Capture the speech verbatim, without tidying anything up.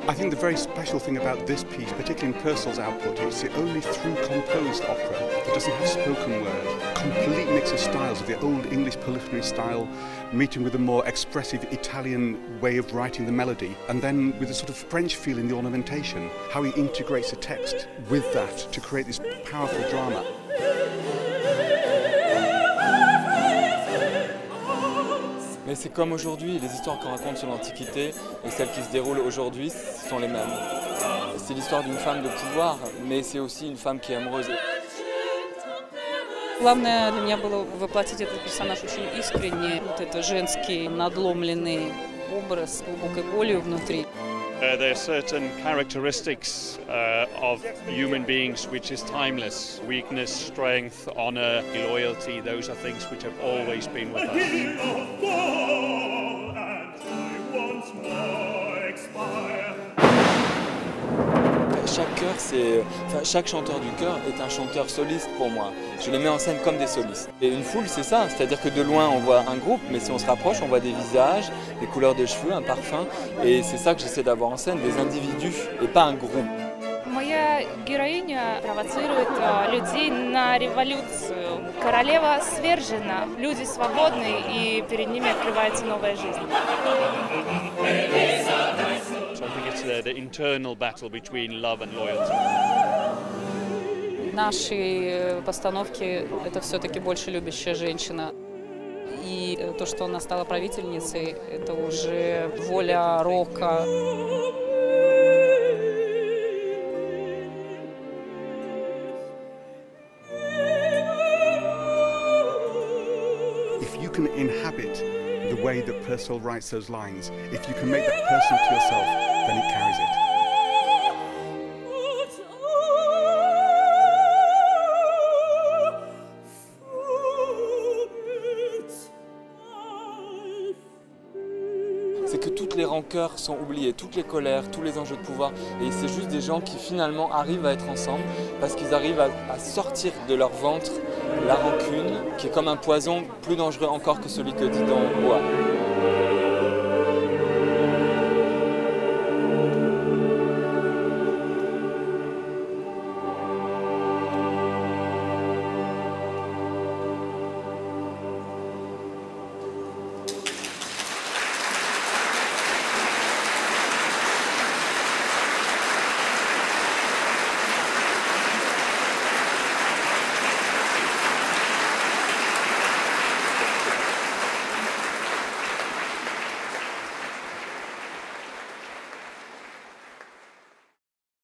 I think the very special thing about this piece, particularly in Purcell's output, is the only through composed opera that doesn't have spoken word. Complete mix of styles, of the old English polyphony style, meeting with a more expressive Italian way of writing the melody, and then with a sort of French feel in the ornamentation, how he integrates the text with that to create this powerful drama. Mais c'est comme aujourd'hui, les histoires qu'on raconte sur l'Antiquité et celles qui se déroulent aujourd'hui sont les mêmes. C'est l'histoire d'une femme de pouvoir, mais c'est aussi une femme qui est amoureuse. Главное для меня было воплотить этот персонаж очень искренне. Вот это женский надломленный образ с глубокой болью внутри. Uh, there are certain characteristics uh, of human beings which is timeless. Weakness, strength, honor, loyalty, those are things which have always been with us. Chaque chœur, c'est, enfin, chaque chanteur du chœur est un chanteur soliste pour moi. Je les mets en scène comme des solistes. Et une foule, c'est ça, c'est-à-dire que de loin on voit un groupe, mais si on se rapproche, on voit des visages, des couleurs de cheveux, un parfum. Et c'est ça que j'essaie d'avoir en scène, des individus et pas un groupe. Моя героиня провоцирует людей на революцию. Королева свержена, люди свободны, и перед ними открывается новая жизнь. So I think it's the, the internal battle between love and loyalty. В нашей постановке это все-таки больше любящая женщина. И то, что она стала правительницей, это уже воля рока. If you can inhabit the way that Purcell writes those lines, if you can make that person to yourself, then it carries it. C'est que toutes les rancœurs sont oubliées, toutes les colères, tous les enjeux de pouvoir. Et c'est juste des gens qui finalement arrivent à être ensemble parce qu'ils arrivent à, à sortir de leur ventre la rancune, qui est comme un poison plus dangereux encore que celui que Didon boit.